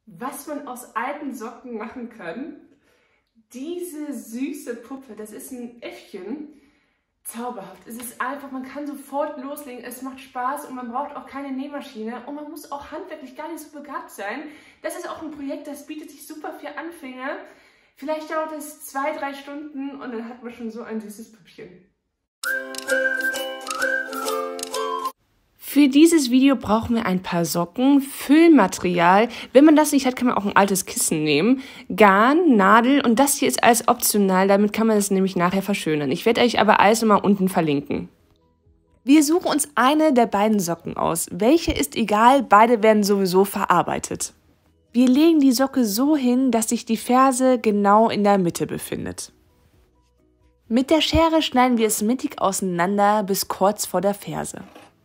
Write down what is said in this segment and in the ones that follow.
Was man aus alten Socken machen kann. Diese süße Puppe, das ist ein Äffchen. Zauberhaft. Es ist einfach, man kann sofort loslegen, es macht Spaß und man braucht auch keine Nähmaschine und man muss auch handwerklich gar nicht so begabt sein. Das ist auch ein Projekt, das bietet sich super für Anfänger. Vielleicht dauert es 2-3 Stunden und dann hat man schon so ein süßes Püppchen. Für dieses Video brauchen wir ein paar Socken, Füllmaterial. Wenn man das nicht hat, kann man auch ein altes Kissen nehmen. Garn, Nadel und das hier ist alles optional, damit kann man es nämlich nachher verschönern. Ich werde euch aber alles nochmal unten verlinken. Wir suchen uns eine der beiden Socken aus. Welche ist egal, beide werden sowieso verarbeitet. Wir legen die Socke so hin, dass sich die Ferse genau in der Mitte befindet. Mit der Schere schneiden wir es mittig auseinander bis kurz vor der Ferse.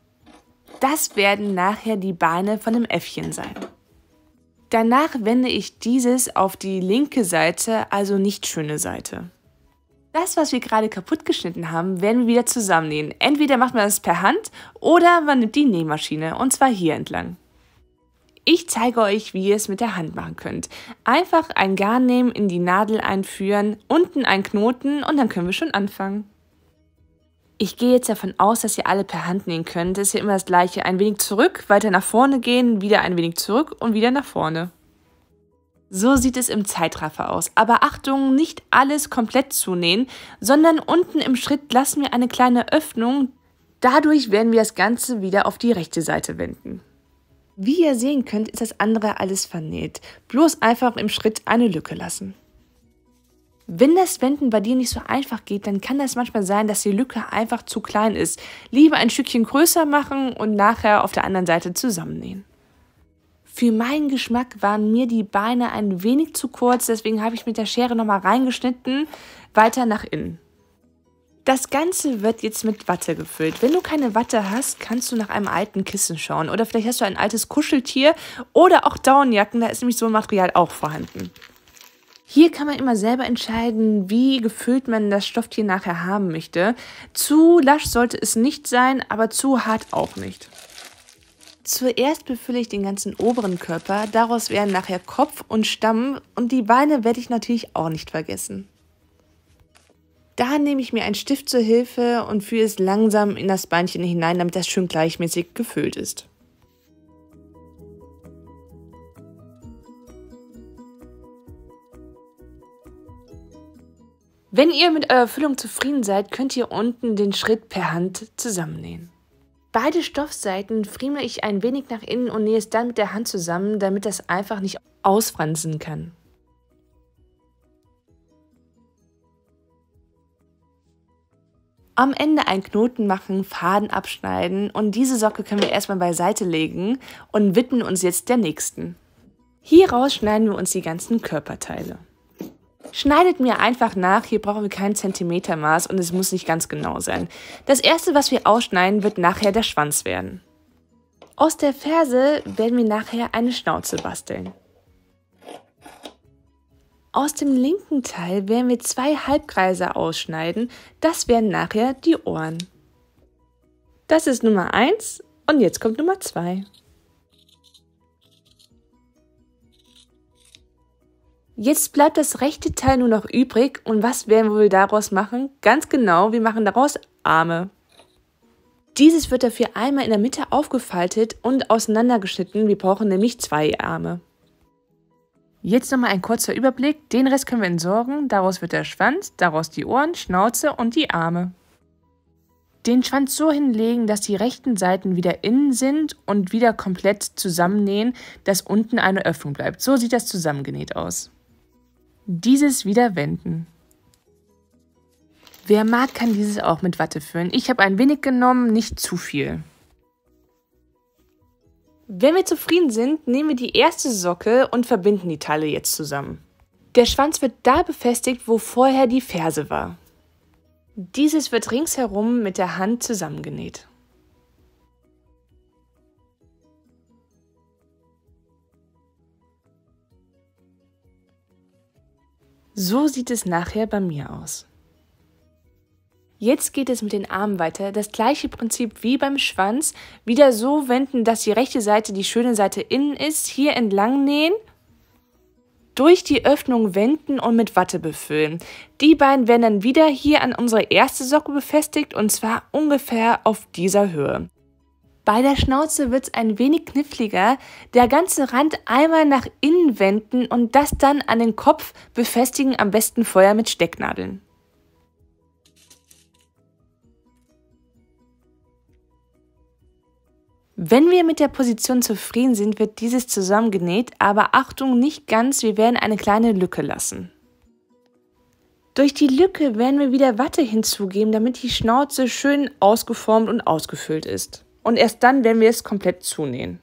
Das werden nachher die Beine von dem Äffchen sein. Danach wende ich dieses auf die linke Seite, also nicht schöne Seite. Das, was wir gerade kaputt geschnitten haben, werden wir wieder zusammennähen. Entweder macht man das per Hand oder man nimmt die Nähmaschine, und zwar hier entlang. Ich zeige euch, wie ihr es mit der Hand machen könnt. Einfach ein Garn nehmen, in die Nadel einführen, unten einen Knoten und dann können wir schon anfangen. Ich gehe jetzt davon aus, dass ihr alle per Hand nähen könnt. Das ist ja immer das Gleiche. Ein wenig zurück, weiter nach vorne gehen, wieder ein wenig zurück und wieder nach vorne. So sieht es im Zeitraffer aus. Aber Achtung, nicht alles komplett zunähen, sondern unten im Schritt lassen wir eine kleine Öffnung. Dadurch werden wir das Ganze wieder auf die rechte Seite wenden. Wie ihr sehen könnt, ist das andere alles vernäht. Bloß einfach im Schritt eine Lücke lassen. Wenn das Wenden bei dir nicht so einfach geht, dann kann das manchmal sein, dass die Lücke einfach zu klein ist. Lieber ein Stückchen größer machen und nachher auf der anderen Seite zusammennähen. Für meinen Geschmack waren mir die Beine ein wenig zu kurz, deswegen habe ich mit der Schere nochmal reingeschnitten, weiter nach innen. Das Ganze wird jetzt mit Watte gefüllt. Wenn du keine Watte hast, kannst du nach einem alten Kissen schauen. Oder vielleicht hast du ein altes Kuscheltier oder auch Daunenjacken, da ist nämlich so ein Material auch vorhanden. Hier kann man immer selber entscheiden, wie gefüllt man das Stofftier nachher haben möchte. Zu lasch sollte es nicht sein, aber zu hart auch nicht. Zuerst befülle ich den ganzen oberen Körper, daraus werden nachher Kopf und Stamm und die Beine werde ich natürlich auch nicht vergessen. Da nehme ich mir einen Stift zur Hilfe und führe es langsam in das Beinchen hinein, damit das schön gleichmäßig gefüllt ist. Wenn ihr mit eurer Füllung zufrieden seid, könnt ihr unten den Schritt per Hand zusammennähen. Beide Stoffseiten friemle ich ein wenig nach innen und nähe es dann mit der Hand zusammen, damit das einfach nicht ausfransen kann. Am Ende einen Knoten machen, Faden abschneiden und diese Socke können wir erstmal beiseite legen und widmen uns jetzt der nächsten. Hieraus schneiden wir uns die ganzen Körperteile. Schneidet mir einfach nach, hier brauchen wir kein Zentimetermaß und es muss nicht ganz genau sein. Das erste, was wir ausschneiden, wird nachher der Schwanz werden. Aus der Ferse werden wir nachher eine Schnauze basteln. Aus dem linken Teil werden wir 2 Halbkreise ausschneiden, das werden nachher die Ohren. Das ist Nummer 1 und jetzt kommt Nummer 2. Jetzt bleibt das rechte Teil nur noch übrig und was werden wir wohl daraus machen? Ganz genau, wir machen daraus Arme. Dieses wird dafür einmal in der Mitte aufgefaltet und auseinandergeschnitten, wir brauchen nämlich 2 Arme. Jetzt nochmal ein kurzer Überblick, den Rest können wir entsorgen, daraus wird der Schwanz, daraus die Ohren, Schnauze und die Arme. Den Schwanz so hinlegen, dass die rechten Seiten wieder innen sind und wieder komplett zusammennähen, dass unten eine Öffnung bleibt. So sieht das zusammengenäht aus. Dieses wieder wenden. Wer mag, kann dieses auch mit Watte füllen. Ich habe ein wenig genommen, nicht zu viel. Wenn wir zufrieden sind, nehmen wir die erste Socke und verbinden die Teile jetzt zusammen. Der Schwanz wird da befestigt, wo vorher die Ferse war. Dieses wird ringsherum mit der Hand zusammengenäht. So sieht es nachher bei mir aus. Jetzt geht es mit den Armen weiter. Das gleiche Prinzip wie beim Schwanz. Wieder so wenden, dass die rechte Seite die schöne Seite innen ist. Hier entlang nähen durch die Öffnung wenden und mit Watte befüllen. Die beiden werden dann wieder hier an unsere erste Socke befestigt und zwar ungefähr auf dieser Höhe. Bei der Schnauze wird es ein wenig kniffliger. Der ganze Rand einmal nach innen wenden und das dann an den Kopf befestigen, am besten vorher mit Stecknadeln. Wenn wir mit der Position zufrieden sind, wird dieses zusammengenäht, aber Achtung, nicht ganz, wir werden eine kleine Lücke lassen. Durch die Lücke werden wir wieder Watte hinzugeben, damit die Schnauze schön ausgeformt und ausgefüllt ist. Und erst dann werden wir es komplett zunähen.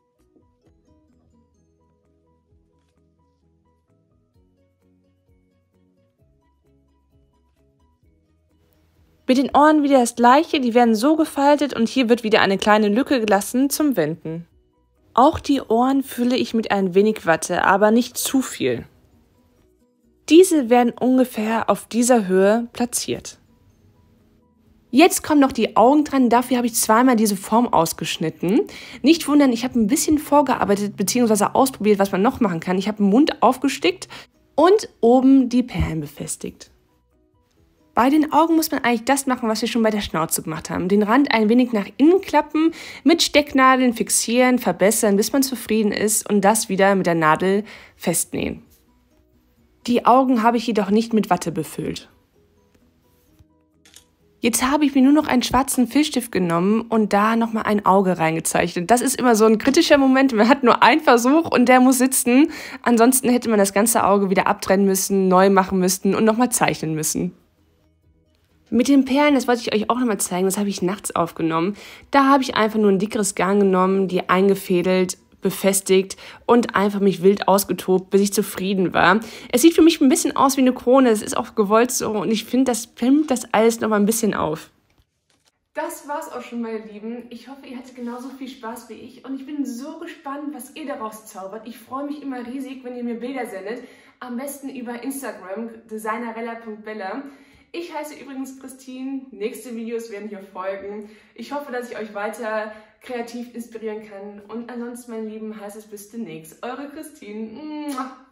Mit den Ohren wieder das gleiche, die werden so gefaltet und hier wird wieder eine kleine Lücke gelassen zum Wenden. Auch die Ohren fülle ich mit ein wenig Watte, aber nicht zu viel. Diese werden ungefähr auf dieser Höhe platziert. Jetzt kommen noch die Augen dran, dafür habe ich zweimal diese Form ausgeschnitten. Nicht wundern, ich habe ein bisschen vorgearbeitet bzw. ausprobiert, was man noch machen kann. Ich habe den Mund aufgestickt und oben die Perlen befestigt. Bei den Augen muss man eigentlich das machen, was wir schon bei der Schnauze gemacht haben. Den Rand ein wenig nach innen klappen, mit Stecknadeln fixieren, verbessern, bis man zufrieden ist und das wieder mit der Nadel festnähen. Die Augen habe ich jedoch nicht mit Watte befüllt. Jetzt habe ich mir nur noch einen schwarzen Filzstift genommen und da nochmal ein Auge reingezeichnet. Das ist immer so ein kritischer Moment. Man hat nur einen Versuch und der muss sitzen. Ansonsten hätte man das ganze Auge wieder abtrennen müssen, neu machen müssen und nochmal zeichnen müssen. Mit den Perlen, das wollte ich euch auch nochmal zeigen, das habe ich nachts aufgenommen. Da habe ich einfach nur ein dickeres Garn genommen, die eingefädelt, befestigt und einfach mich wild ausgetobt, bis ich zufrieden war. Es sieht für mich ein bisschen aus wie eine Krone, es ist auch gewollt so und ich finde, das filmt das alles nochmal ein bisschen auf. Das war's auch schon, meine Lieben. Ich hoffe, ihr hattet genauso viel Spaß wie ich und ich bin so gespannt, was ihr daraus zaubert. Ich freue mich immer riesig, wenn ihr mir Bilder sendet. Am besten über Instagram, designerella.bella. Ich heiße übrigens Christine, nächste Videos werden hier folgen. Ich hoffe, dass ich euch weiter kreativ inspirieren kann. Und ansonsten, meine Lieben, heißt es bis demnächst. Eure Christine.